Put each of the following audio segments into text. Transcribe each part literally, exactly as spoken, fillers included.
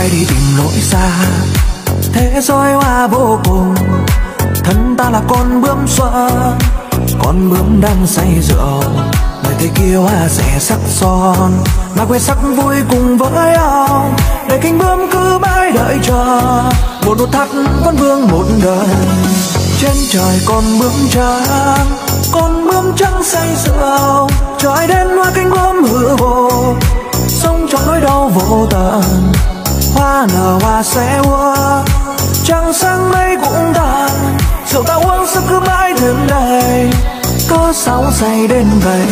bay đi tìm lối xa. Thế giới hoa vô cùng, thân ta là con bướm xuân, con bướm đang say rượu. Người thế kia hoa rẻ sắc son, mà quên sắc vui cùng với ông. Để cánh bướm cứ mãi đợi chờ, một nụ thắt vẫn vương một đời. Trên trời con bướm trắng, con bướm trắng say rượu. Trời đến hoa cánh bướm hư vô, sống trong nỗi đau vô tận. Hoa nở hoa sẽ úa, trăng sáng mây cũng tàn. Rượu ta uống sao cứ mãi thêm đầy, có sao say đến vậy.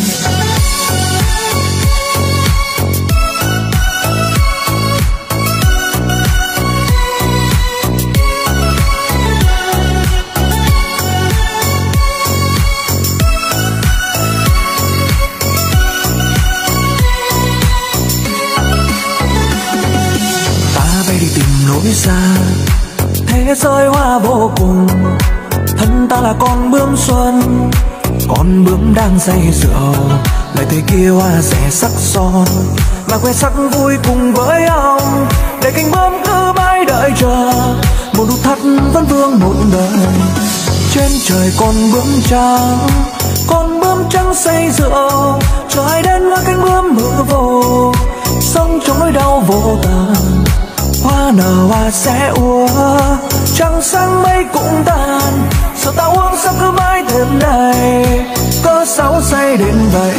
Lối xa thế giới hoa vô cùng, thân ta là con bướm xuân, con bướm đang say rượu. Lời thế kia hoa rẻ sắc son, mà quên sắc vui cùng với ông. Để cánh bướm cứ mãi đợi chờ, một nụ thắt vẫn vương một đời. Trên trời con bướm trắng, con bướm trắng say rượu. Trời đến hoa cánh bướm hư vô, sống trong nỗi đau vô tận. Hoa nở hoa sẽ úa, trăng sáng mây cũng tàn. Sao ta uống sao cứ mãi thêm đầy, có sao say đến vậy.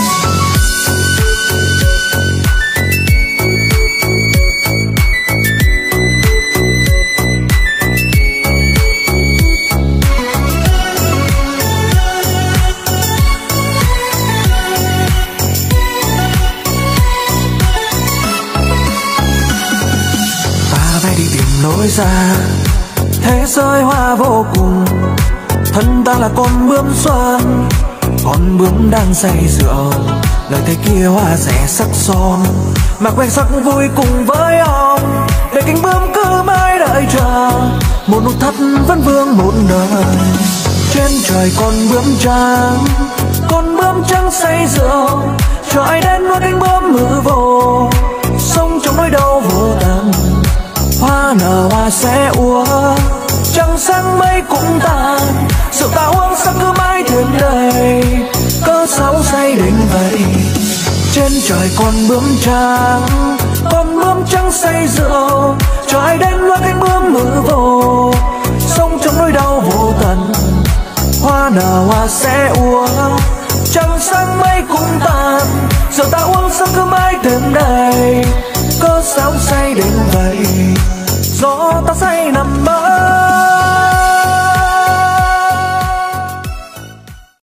Lối ra thế giới hoa vô cùng, thân ta là con bướm xuân, con bướm đang say rượu. Lời thế kia hoa rẻ sắc son, mà quen sắc vui cùng với ông. Để cánh bướm cứ mãi đợi chờ, một nụ thắt vẫn vương một đời. Trên trời con bướm trắng, con bướm trắng say rượu. Trời đến hoa cánh bướm hư vô, sống trong nỗi đau vô tận. Hoa nở hoa sẽ úa, trăng sáng mây cũng tàn. Rượu ta uống sao cứ mãi thêm đầy, có sao say đến vậy. Trên trời con bướm trắng, con bướm trắng say rượu. Trời đến hoa cánh bướm hư vô, sống trong nỗi đau vô tận. Hoa nở hoa sẽ úa, trăng sáng mây cũng tàn. Rượu ta uống sao cứ mãi thêm đầy, có sao say đến vậy. Gió ta say nằm mơ,